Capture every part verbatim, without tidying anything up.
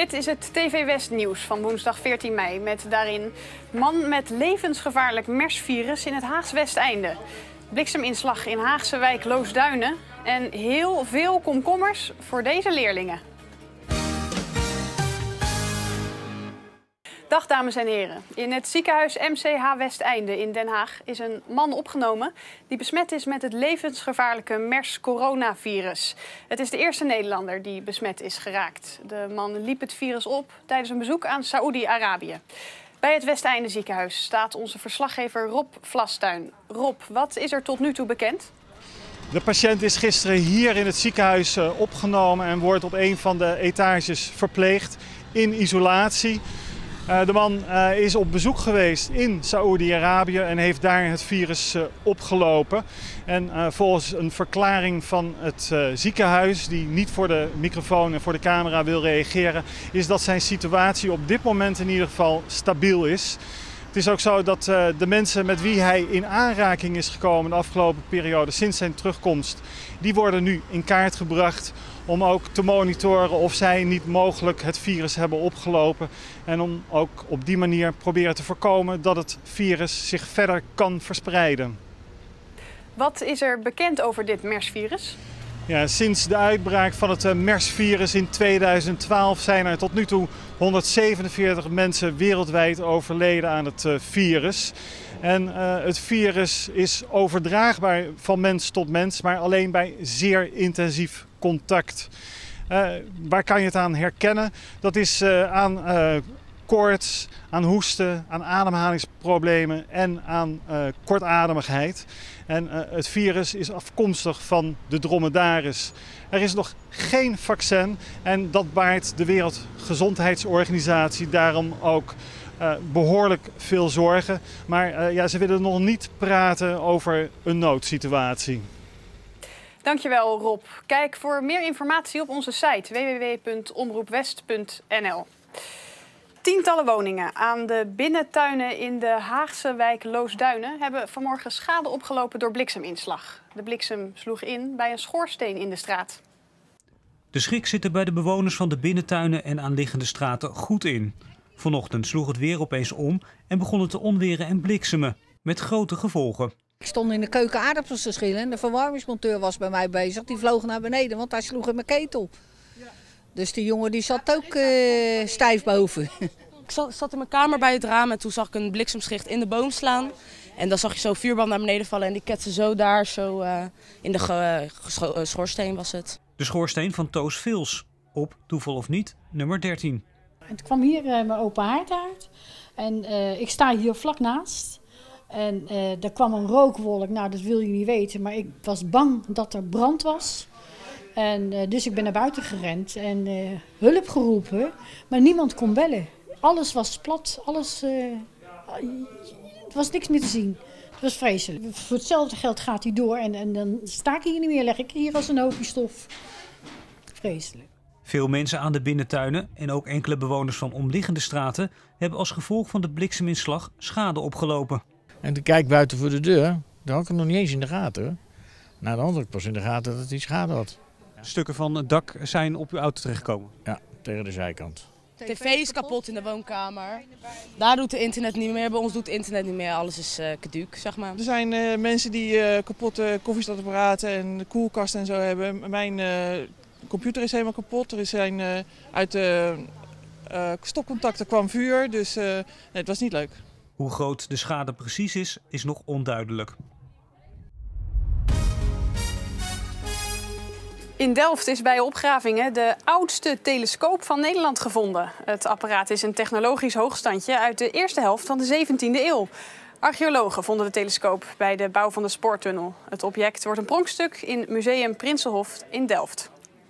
Dit is het T V West nieuws van woensdag veertien mei met daarin man met levensgevaarlijk MERS-virus in het Haags Westeinde. Blikseminslag in Haagse wijk Loosduinen en heel veel komkommers voor deze leerlingen. Dag dames en heren. In het ziekenhuis M C H Westeinde in Den Haag is een man opgenomen die besmet is met het levensgevaarlijke MERS-coronavirus. Het is de eerste Nederlander die besmet is geraakt. De man liep het virus op tijdens een bezoek aan Saoedi-Arabië. Bij het Westeinde ziekenhuis staat onze verslaggever Rob Vlastuin. Rob, wat is er tot nu toe bekend? De patiënt is gisteren hier in het ziekenhuis opgenomen en wordt op een van de etages verpleegd in isolatie. Uh, de man uh, is op bezoek geweest in Saoedi-Arabië en heeft daar het virus uh, opgelopen. En uh, volgens een verklaring van het uh, ziekenhuis, die niet voor de microfoon en voor de camera wil reageren, is dat zijn situatie op dit moment in ieder geval stabiel is. Het is ook zo dat uh, de mensen met wie hij in aanraking is gekomen de afgelopen periode sinds zijn terugkomst, die worden nu in kaart gebracht om ook te monitoren of zij niet mogelijk het virus hebben opgelopen. En om ook op die manier proberen te voorkomen dat het virus zich verder kan verspreiden. Wat is er bekend over dit MERS-virus? Ja, sinds de uitbraak van het MERS-virus in tweeduizend twaalf zijn er tot nu toe honderdzevenenveertig mensen wereldwijd overleden aan het virus. En uh, het virus is overdraagbaar van mens tot mens, maar alleen bij zeer intensief contact. Uh, waar kan je het aan herkennen? Dat is uh, aan uh, koorts, aan hoesten, aan ademhalingsproblemen en aan uh, kortademigheid. En uh, het virus is afkomstig van de dromedaris. Er is nog geen vaccin en dat baart de Wereldgezondheidsorganisatie daarom ook uh, behoorlijk veel zorgen. Maar uh, ja, ze willen nog niet praten over een noodsituatie. Dankjewel Rob. Kijk voor meer informatie op onze site w w w punt omroep west punt n l. Tientallen woningen aan de binnentuinen in de Haagse wijk Loosduinen hebben vanmorgen schade opgelopen door blikseminslag. De bliksem sloeg in bij een schoorsteen in de straat. De schrik zit er bij de bewoners van de binnentuinen en aanliggende straten goed in. Vanochtend sloeg het weer opeens om en begon het te onweren en bliksemen, met grote gevolgen. Ik stond in de keuken aardappels te schillen en de verwarmingsmonteur was bij mij bezig. Die vloog naar beneden, want hij sloeg in mijn ketel. Dus die jongen die zat ook uh, stijf boven. Ik zat, zat in mijn kamer bij het raam en toen zag ik een bliksemschicht in de boom slaan. En dan zag je zo vuurbal naar beneden vallen en die ketste zo daar, zo uh, in de ge, ge, uh, schoorsteen was het. De schoorsteen van Toos Vils, op, toeval of niet, nummer dertien. Het kwam hier uh, mijn open haard uit en uh, ik sta hier vlak naast. En uh, er kwam een rookwolk, nou dat wil je niet weten, maar ik was bang dat er brand was. En uh, dus ik ben naar buiten gerend en uh, hulp geroepen, maar niemand kon bellen. Alles was plat, alles, uh, er was niks meer te zien. Het was vreselijk. Voor hetzelfde geld gaat hij door en, en dan sta ik hier niet meer, leg ik hier als een hoopje stof. Vreselijk. Veel mensen aan de binnentuinen en ook enkele bewoners van omliggende straten hebben als gevolg van de blikseminslag schade opgelopen. En ik kijk buiten voor de deur, daar had ik het nog niet eens in de gaten. Hoor. Nou, dan had ik pas in de gaten dat hij schade had. Stukken van het dak zijn op uw auto terechtgekomen? Ja, tegen de zijkant. De tv is kapot in de woonkamer. Daar doet het internet niet meer, bij ons doet het internet niet meer. Alles is uh, caduc, zeg maar. Er zijn uh, mensen die uh, kapotte koffiezetapparaten en koelkasten en zo hebben. Mijn uh, computer is helemaal kapot. Er zijn uh, uit de uh, stopcontacten kwam vuur, dus uh, nee, het was niet leuk. Hoe groot de schade precies is, is nog onduidelijk. In Delft is bij opgravingen de oudste telescoop van Nederland gevonden. Het apparaat is een technologisch hoogstandje uit de eerste helft van de zeventiende eeuw. Archeologen vonden de telescoop bij de bouw van de spoortunnel. Het object wordt een pronkstuk in Museum Prinsenhof in Delft.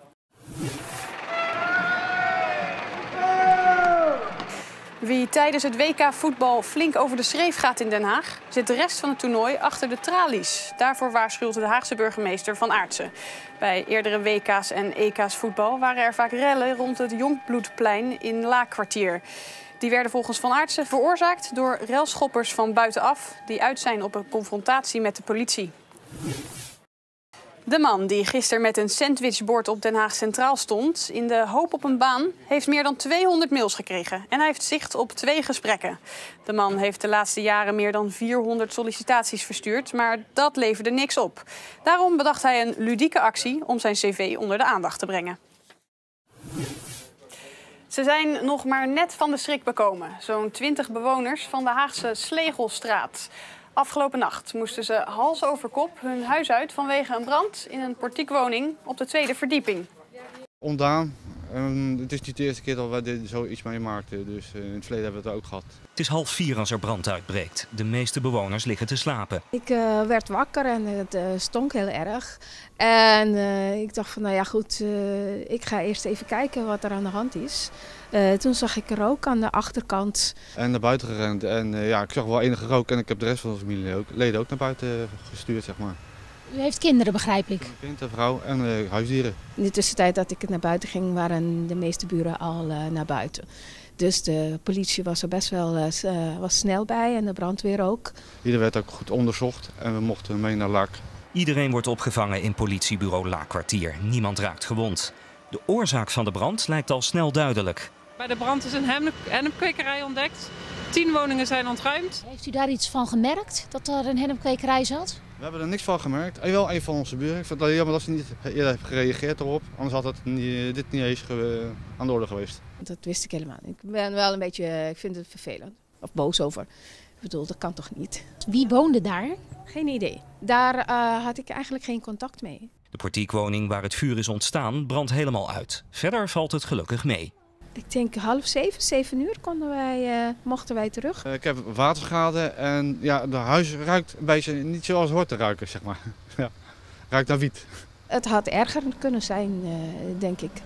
Wie tijdens het W K voetbal flink over de schreef gaat in Den Haag, zit de rest van het toernooi achter de tralies. Daarvoor waarschuwt de Haagse burgemeester Van Aartsen. Bij eerdere W K's en E K's voetbal waren er vaak rellen rond het Jongbloedplein in Laakkwartier. Die werden volgens Van Aartsen veroorzaakt door relschoppers van buitenaf die uit zijn op een confrontatie met de politie. De man die gisteren met een sandwichbord op Den Haag Centraal stond in de hoop op een baan, heeft meer dan tweehonderd mails gekregen en hij heeft zicht op twee gesprekken. De man heeft de laatste jaren meer dan vierhonderd sollicitaties verstuurd, maar dat leverde niks op. Daarom bedacht hij een ludieke actie om zijn cv onder de aandacht te brengen. Ze zijn nog maar net van de schrik bekomen. Zo'n twintig bewoners van de Haagse Slegelstraat. Afgelopen nacht moesten ze hals over kop hun huis uit vanwege een brand in een portiekwoning op de tweede verdieping. Ontdaan. Um, het is niet de eerste keer dat wij dit zoiets meemaakten, dus uh, in het verleden hebben we het ook gehad. Het is half vier als er brand uitbreekt. De meeste bewoners liggen te slapen. Ik uh, werd wakker en het uh, stonk heel erg. En uh, ik dacht van, nou ja goed, uh, ik ga eerst even kijken wat er aan de hand is. Uh, toen zag ik rook aan de achterkant. En naar buiten gerend en uh, ja, ik zag wel enige rook en ik heb de rest van de familie ook, leden ook naar buiten gestuurd, zeg maar. U heeft kinderen, begrijp ik. Een kind, een vrouw en uh, huisdieren. In de tussentijd dat ik naar buiten ging, waren de meeste buren al uh, naar buiten. Dus de politie was er best wel uh, was snel bij en de brandweer ook. Ieder werd ook goed onderzocht en we mochten mee naar Laak. Iedereen wordt opgevangen in politiebureau Laakkwartier. Niemand raakt gewond. De oorzaak van de brand lijkt al snel duidelijk. Bij de brand is een hennepkwekerij ontdekt. Tien woningen zijn ontruimd. Heeft u daar iets van gemerkt, dat er een hennepkwekerij zat? We hebben er niks van gemerkt. En wel een van onze buren. Ik vind het jammer dat ze niet eerder heeft gereageerd erop. Anders had het niet, dit niet eens ge, aan de orde geweest. Dat wist ik helemaal niet. Ik ben wel een beetje, ik vind het vervelend. Of boos over. Ik bedoel, dat kan toch niet? Wie woonde daar? Geen idee. Daar uh, had ik eigenlijk geen contact mee. De portiekwoning waar het vuur is ontstaan brandt helemaal uit. Verder valt het gelukkig mee. Ik denk half zeven, zeven uur konden wij, uh, mochten wij terug. Uh, ik heb waterschade en ja, het huis ruikt een beetje niet zoals het hoort te ruiken, zeg maar. Ja, ruikt naar wiet. Het had erger kunnen zijn, uh, denk ik.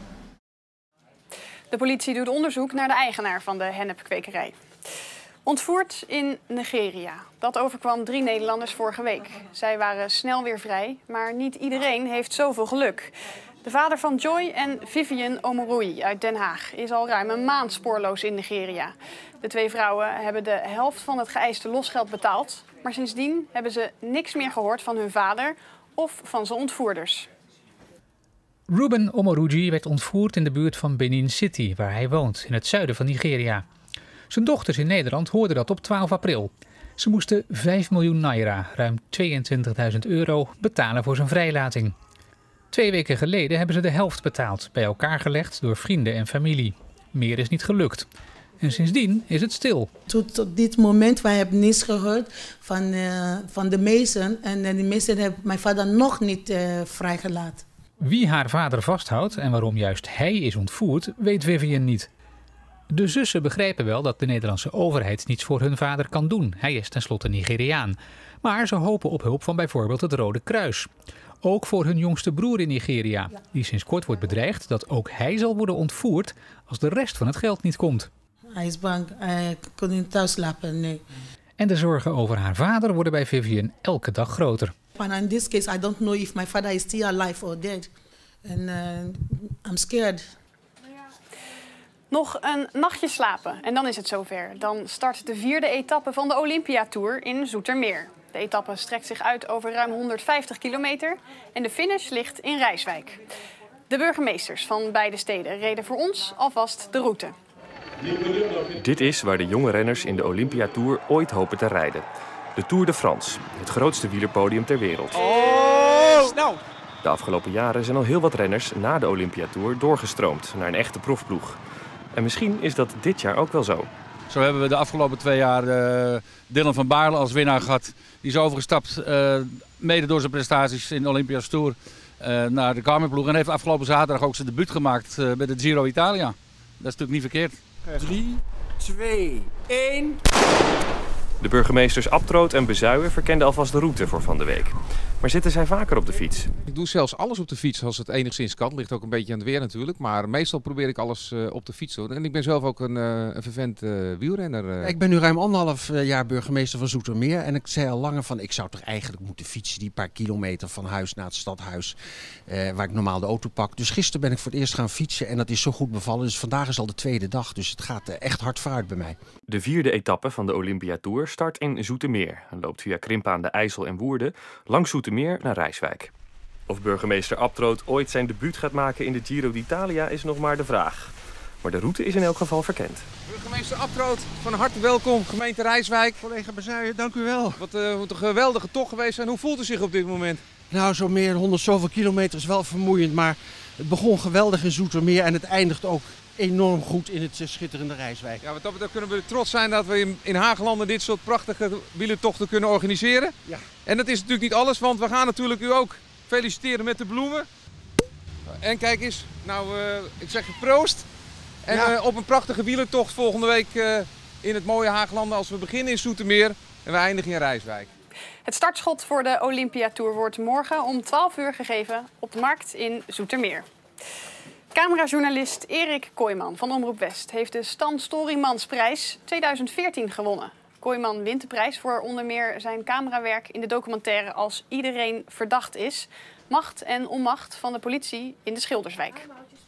De politie doet onderzoek naar de eigenaar van de hennepkwekerij. Ontvoerd in Nigeria. Dat overkwam drie Nederlanders vorige week. Zij waren snel weer vrij, maar niet iedereen heeft zoveel geluk. De vader van Joy en Vivian Omorui uit Den Haag is al ruim een maand spoorloos in Nigeria. De twee vrouwen hebben de helft van het geëiste losgeld betaald. Maar sindsdien hebben ze niks meer gehoord van hun vader of van zijn ontvoerders. Ruben Omoruji werd ontvoerd in de buurt van Benin City, waar hij woont, in het zuiden van Nigeria. Zijn dochters in Nederland hoorden dat op twaalf april. Ze moesten vijf miljoen naira, ruim tweeëntwintigduizend euro, betalen voor zijn vrijlating. Twee weken geleden hebben ze de helft betaald, bij elkaar gelegd door vrienden en familie. Meer is niet gelukt. En sindsdien is het stil. Tot, tot dit moment, wij hebben niets gehoord van, uh, van de meesten. En uh, die meesten hebben mijn vader nog niet uh, vrijgelaten. Wie haar vader vasthoudt en waarom juist hij is ontvoerd, weet Vivian niet. De zussen begrijpen wel dat de Nederlandse overheid niets voor hun vader kan doen. Hij is tenslotte Nigeriaan. Maar ze hopen op hulp van bijvoorbeeld het Rode Kruis. Ook voor hun jongste broer in Nigeria, die sinds kort wordt bedreigd dat ook hij zal worden ontvoerd als de rest van het geld niet komt. Hij is bang, hij kon niet thuis slapen, nee. En de zorgen over haar vader worden bij Vivian elke dag groter. And in this case, I don't know if my father is still alive or dead. And uh, I'm scared. Nog een nachtje slapen en dan is het zover. Dan start de vierde etappe van de Olympia Tour in Zoetermeer. De etappe strekt zich uit over ruim honderdvijftig kilometer en de finish ligt in Rijswijk. De burgemeesters van beide steden reden voor ons alvast de route. Dit is waar de jonge renners in de Olympia Tour ooit hopen te rijden. De Tour de France, het grootste wielerpodium ter wereld. Oh, snel! De afgelopen jaren zijn al heel wat renners na de Olympia Tour doorgestroomd naar een echte profploeg. En misschien is dat dit jaar ook wel zo. Zo hebben we de afgelopen twee jaar uh, Dylan van Baarle als winnaar gehad. Die is overgestapt, uh, mede door zijn prestaties in de Olympia's Tour, uh, naar de Garmin-ploeg. En heeft afgelopen zaterdag ook zijn debuut gemaakt uh, bij de Giro Italia. Dat is natuurlijk niet verkeerd. drie, twee, één... De burgemeesters Abtroot en Bezuijen verkenden alvast de route voor Van de Week. Maar zitten zij vaker op de fiets? Ik doe zelfs alles op de fiets als het enigszins kan. Ligt ook een beetje aan het weer natuurlijk. Maar meestal probeer ik alles uh, op de fiets te doen. En ik ben zelf ook een, uh, een vervent uh, wielrenner. Uh. Ik ben nu ruim anderhalf jaar burgemeester van Zoetermeer. En ik zei al langer van, ik zou toch eigenlijk moeten fietsen die paar kilometer van huis naar het stadhuis. Uh, waar ik normaal de auto pak. Dus gisteren ben ik voor het eerst gaan fietsen en dat is zo goed bevallen. Dus vandaag is al de tweede dag. Dus het gaat uh, echt hard vooruit bij mij. De vierde etappe van de Olympia Tour start in Zoetermeer. En loopt via Krimpen aan de IJssel en Woerden langs Zoetermeer naar Rijswijk. Of burgemeester Abtroot ooit zijn debuut gaat maken in de Giro d'Italia is nog maar de vraag. Maar de route is in elk geval verkend. Burgemeester Abtroot, van harte welkom, gemeente Rijswijk. Collega Bezuijen, dank u wel. Wat uh, moet een geweldige tocht geweest zijn. Hoe voelt u zich op dit moment? Nou, zo meer dan honderd zoveel kilometer is wel vermoeiend, maar het begon geweldig in Zoetermeer en het eindigt ook enorm goed in het uh, schitterende Rijswijk. Ja, wat dat betreft kunnen we trots zijn dat we in, in Haaglanden dit soort prachtige wielertochten kunnen organiseren. Ja. En dat is natuurlijk niet alles, want we gaan natuurlijk u ook feliciteren met de bloemen. En kijk eens, nou, uh, ik zeg je proost. En ja. uh, op een prachtige wielertocht volgende week uh, in het mooie Haaglanden als we beginnen in Zoetermeer en we eindigen in Rijswijk. Het startschot voor de Olympiatour wordt morgen om twaalf uur gegeven op de markt in Zoetermeer. Camerajournalist Erik Kooijman van Omroep West heeft de Stan Storymansprijs tweeduizend veertien gewonnen. Kooijman wint de prijs voor onder meer zijn camerawerk in de documentaire Als iedereen verdacht is. Macht en onmacht van de politie in de Schilderswijk.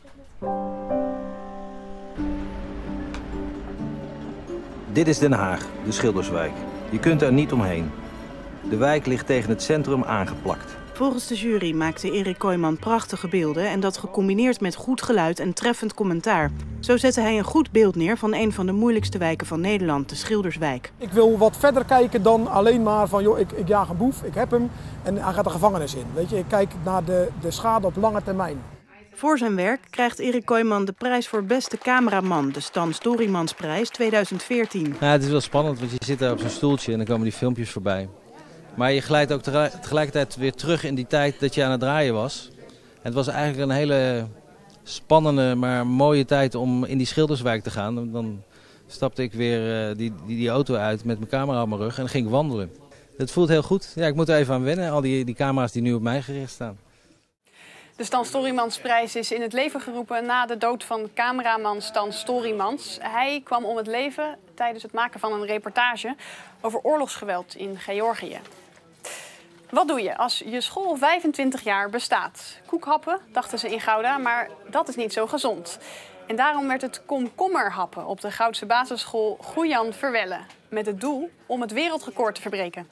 Dit is Den Haag, de Schilderswijk. Je kunt er niet omheen. De wijk ligt tegen het centrum aangeplakt. Volgens de jury maakte Erik Kooijman prachtige beelden en dat gecombineerd met goed geluid en treffend commentaar. Zo zette hij een goed beeld neer van een van de moeilijkste wijken van Nederland, de Schilderswijk. Ik wil wat verder kijken dan alleen maar van, joh, ik, ik jaag een boef, ik heb hem en hij gaat de gevangenis in. Weet je, ik kijk naar de, de schade op lange termijn. Voor zijn werk krijgt Erik Kooijman de prijs voor beste cameraman, de Stan Storymansprijs tweeduizend veertien. Ja, het is wel spannend, want je zit daar op zo'n stoeltje en dan komen die filmpjes voorbij. Maar je glijdt ook tegelijkertijd weer terug in die tijd dat je aan het draaien was. En het was eigenlijk een hele spannende, maar mooie tijd om in die Schilderswijk te gaan. Dan stapte ik weer die, die, die auto uit met mijn camera op mijn rug en ging wandelen. Het voelt heel goed. Ja, ik moet er even aan wennen, al die, die camera's die nu op mij gericht staan. De Stan Storymansprijs is in het leven geroepen na de dood van cameraman Stan Storymans. Hij kwam om het leven tijdens het maken van een reportage over oorlogsgeweld in Georgië. Wat doe je als je school vijfentwintig jaar bestaat? Koekhappen, dachten ze in Gouda, maar dat is niet zo gezond. En daarom werd het komkommerhappen op de Goudse basisschool Goejan Verwelle. Met het doel om het wereldrecord te verbreken.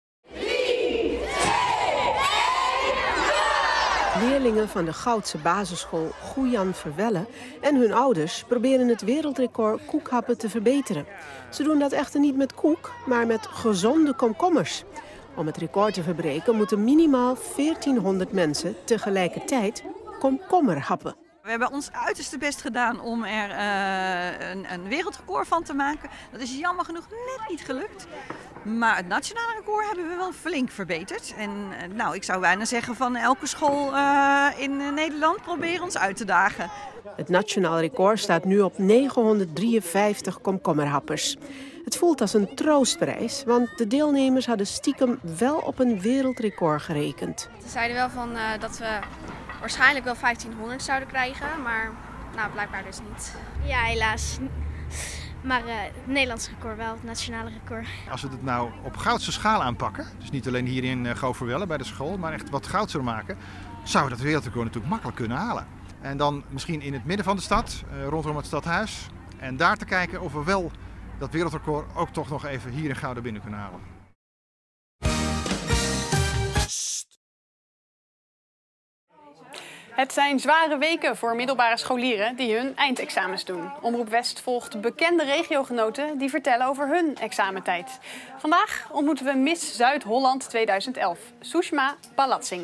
Leerlingen van de Goudse basisschool Goejan Verwelle en hun ouders proberen het wereldrecord koekhappen te verbeteren. Ze doen dat echter niet met koek, maar met gezonde komkommers. Om het record te verbreken moeten minimaal veertienhonderd mensen tegelijkertijd komkommer happen. We hebben ons uiterste best gedaan om er uh, een, een wereldrecord van te maken. Dat is jammer genoeg net niet gelukt. Maar het nationale record hebben we wel flink verbeterd. En uh, nou, ik zou bijna zeggen van elke school uh, in uh, Nederland proberen ons uit te dagen. Het nationaal record staat nu op negenhonderddrieënvijftig komkommerhappers. Het voelt als een troostprijs, want de deelnemers hadden stiekem wel op een wereldrecord gerekend. Ze zeiden wel van, uh, dat we waarschijnlijk wel vijftienhonderd zouden krijgen, maar nou, blijkbaar dus niet. Ja, helaas. Maar uh, het Nederlands record wel, het nationale record. Als we het nou op goudse schaal aanpakken, dus niet alleen hier in uh, Goverwelle bij de school, maar echt wat goudser maken, zouden we dat wereldrecord natuurlijk makkelijk kunnen halen. En dan misschien in het midden van de stad, uh, rondom het stadhuis. En daar te kijken of we wel dat wereldrecord ook toch nog even hier in Gouda binnen kunnen halen. Het zijn zware weken voor middelbare scholieren die hun eindexamens doen. Omroep West volgt bekende regiogenoten die vertellen over hun examentijd. Vandaag ontmoeten we Miss Zuid-Holland tweeduizend elf, Sushma Palatsing.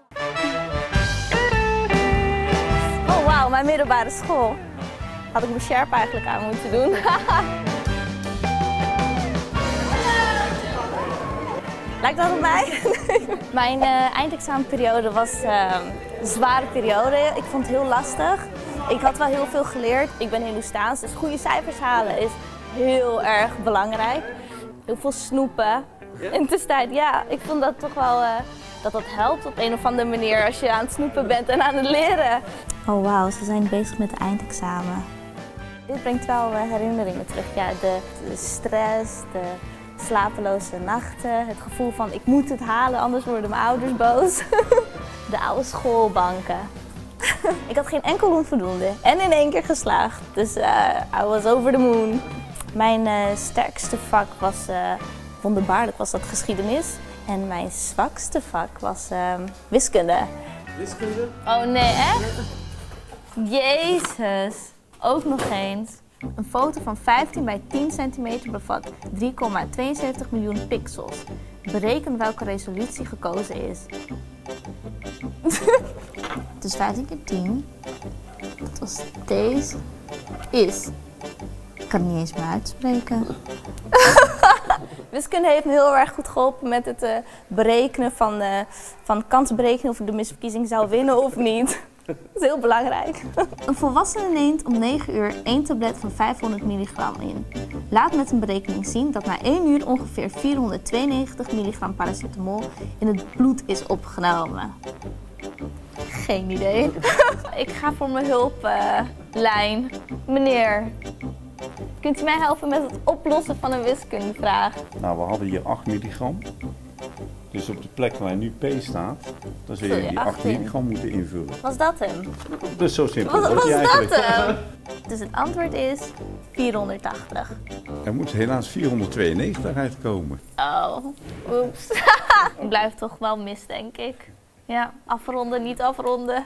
Oh wauw, mijn middelbare school. Had ik mijn sjerp eigenlijk aan moeten doen. Lijkt dat op mij? Mijn uh, eindexamenperiode was uh, een zware periode. Ik vond het heel lastig. Ik had wel heel veel geleerd. Ik ben Hindoestaans, dus goede cijfers halen is heel erg belangrijk. Heel veel snoepen. In de tussentijd, ja, ik vond dat toch wel uh, dat dat helpt op een of andere manier als je aan het snoepen bent en aan het leren. Oh wauw, ze zijn bezig met het eindexamen. Dit brengt wel uh, herinneringen terug. Ja, de, de stress, de slapeloze nachten, het gevoel van ik moet het halen, anders worden mijn ouders boos. De oude schoolbanken. Ik had geen enkel onvoldoende en in één keer geslaagd. Dus uh, I was over the moon. Mijn uh, sterkste vak was, uh, wonderbaarlijk was dat geschiedenis. En mijn zwakste vak was uh, wiskunde. Wiskunde? Oh nee, echt? Jezus. Ook nog eens. Een foto van vijftien bij tien centimeter bevat drie komma tweeënzeventig miljoen pixels. Bereken welke resolutie gekozen is. Dus vijftien keer tien. Dat was deze. Is. Ik kan het niet eens meer uitspreken. Wiskunde heeft me heel erg goed geholpen met het uh, berekenen van, uh, van kans berekenen of ik de misverkiezing zou winnen of niet. Dat is heel belangrijk. Een volwassene neemt om negen uur één tablet van vijfhonderd milligram in. Laat met een berekening zien dat na één uur ongeveer vierhonderdtweeënnegentig milligram paracetamol in het bloed is opgenomen. Geen idee. Ik ga voor mijn hulplijn. Uh, Meneer, kunt u mij helpen met het oplossen van een wiskundevraag? Nou, we hadden hier acht milligram. Dus op de plek waar nu P staat, dan zul je die acht milligram moeten invullen. Was dat hem? Dus zo simpel. Was, was dat dat hem? Dus het antwoord is vierhonderdtachtig. Er moet helaas vierhonderdtweeënnegentig uitkomen. Oh, oeps. Ik blijf toch wel mis, denk ik. Ja, afronden, niet afronden.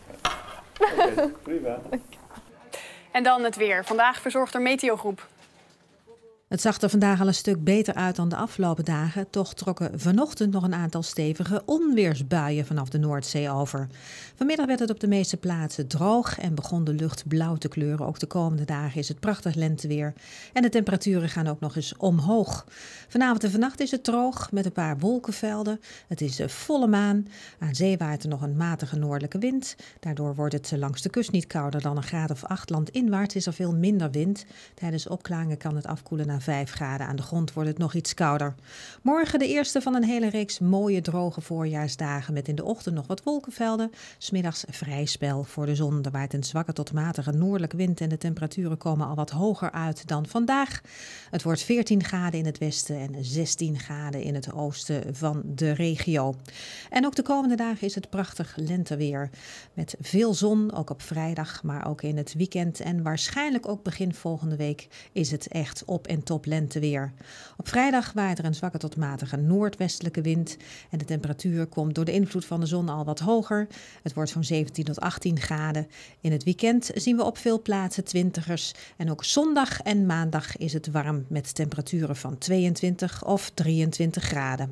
Okay, prima. En dan het weer. Vandaag verzorgt er Meteogroep. Het zag er vandaag al een stuk beter uit dan de afgelopen dagen. Toch trokken vanochtend nog een aantal stevige onweersbuien vanaf de Noordzee over. Vanmiddag werd het op de meeste plaatsen droog en begon de lucht blauw te kleuren. Ook de komende dagen is het prachtig lenteweer. En de temperaturen gaan ook nog eens omhoog. Vanavond en vannacht is het droog met een paar wolkenvelden. Het is volle maan. Aan zee waait er nog een matige noordelijke wind. Daardoor wordt het langs de kust niet kouder dan een graad of acht. Landinwaarts is er veel minder wind. Tijdens opklaringen kan het afkoelen naar vijf graden. Aan de grond wordt het nog iets kouder. Morgen de eerste van een hele reeks mooie droge voorjaarsdagen met in de ochtend nog wat wolkenvelden. 's Middags vrij spel voor de zon. Er waait een zwakke tot matige noordelijke wind en de temperaturen komen al wat hoger uit dan vandaag. Het wordt veertien graden in het westen en zestien graden in het oosten van de regio. En ook de komende dagen is het prachtig lenteweer. Met veel zon, ook op vrijdag, maar ook in het weekend en waarschijnlijk ook begin volgende week is het echt op en top lenteweer. Op vrijdag waait er een zwakke tot matige noordwestelijke wind en de temperatuur komt door de invloed van de zon al wat hoger. Het wordt zo'n zeventien tot achttien graden. In het weekend zien we op veel plaatsen twintigers en ook zondag en maandag is het warm met temperaturen van tweeëntwintig of drieëntwintig graden.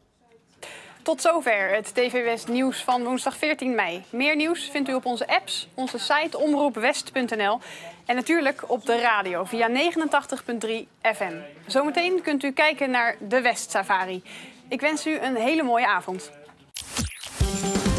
Tot zover het T V West nieuws van woensdag veertien mei. Meer nieuws vindt u op onze apps, onze site omroepwest punt n l en natuurlijk op de radio via negenentachtig komma drie F M. Zometeen kunt u kijken naar de West Safari. Ik wens u een hele mooie avond.